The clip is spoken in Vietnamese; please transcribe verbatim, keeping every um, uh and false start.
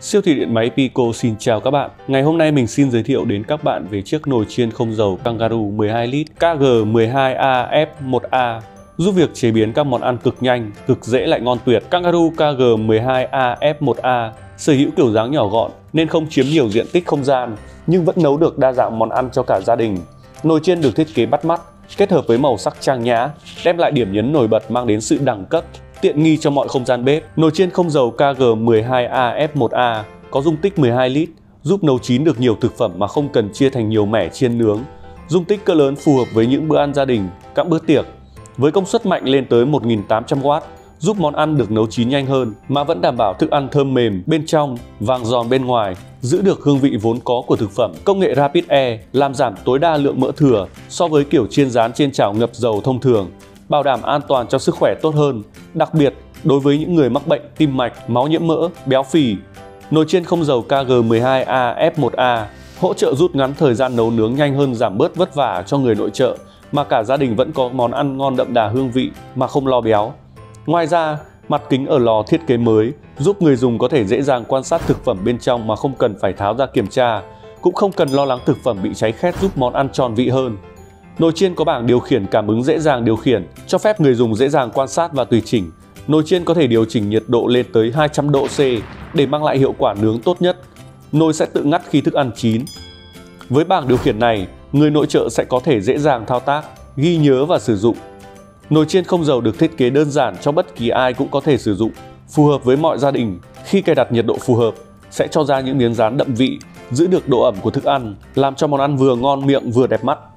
Siêu thị điện máy Pico xin chào các bạn. Ngày hôm nay mình xin giới thiệu đến các bạn về chiếc nồi chiên không dầu Kangaroo mười hai lít K G mười hai A F một A, giúp việc chế biến các món ăn cực nhanh, cực dễ lại ngon tuyệt. Kangaroo K G mười hai A F một A sở hữu kiểu dáng nhỏ gọn nên không chiếm nhiều diện tích không gian, nhưng vẫn nấu được đa dạng món ăn cho cả gia đình. Nồi chiên được thiết kế bắt mắt, kết hợp với màu sắc trang nhã, đem lại điểm nhấn nổi bật mang đến sự đẳng cấp, tiện nghi cho mọi không gian bếp. Nồi chiên không dầu K G mười hai A F một A có dung tích mười hai lít, giúp nấu chín được nhiều thực phẩm mà không cần chia thành nhiều mẻ chiên nướng. Dung tích cỡ lớn phù hợp với những bữa ăn gia đình, các bữa tiệc. Với công suất mạnh lên tới một nghìn tám trăm oát, giúp món ăn được nấu chín nhanh hơn mà vẫn đảm bảo thức ăn thơm mềm bên trong, vàng giòn bên ngoài, giữ được hương vị vốn có của thực phẩm. Công nghệ Rapid Air làm giảm tối đa lượng mỡ thừa so với kiểu chiên rán trên chảo ngập dầu thông thường, bảo đảm an toàn cho sức khỏe tốt hơn, đặc biệt đối với những người mắc bệnh tim mạch, máu nhiễm mỡ, béo phì. Nồi chiên không dầu K G mười hai A F một A hỗ trợ rút ngắn thời gian nấu nướng nhanh hơn, giảm bớt vất vả cho người nội trợ, mà cả gia đình vẫn có món ăn ngon đậm đà hương vị mà không lo béo. Ngoài ra, mặt kính ở lò thiết kế mới giúp người dùng có thể dễ dàng quan sát thực phẩm bên trong mà không cần phải tháo ra kiểm tra, cũng không cần lo lắng thực phẩm bị cháy khét, giúp món ăn tròn vị hơn. Nồi chiên có bảng điều khiển cảm ứng dễ dàng điều khiển, cho phép người dùng dễ dàng quan sát và tùy chỉnh. Nồi chiên có thể điều chỉnh nhiệt độ lên tới hai trăm độ C để mang lại hiệu quả nướng tốt nhất. Nồi sẽ tự ngắt khi thức ăn chín. Với bảng điều khiển này, người nội trợ sẽ có thể dễ dàng thao tác, ghi nhớ và sử dụng. Nồi chiên không dầu được thiết kế đơn giản cho bất kỳ ai cũng có thể sử dụng, phù hợp với mọi gia đình. Khi cài đặt nhiệt độ phù hợp, sẽ cho ra những miếng rán đậm vị, giữ được độ ẩm của thức ăn, làm cho món ăn vừa ngon miệng vừa đẹp mắt.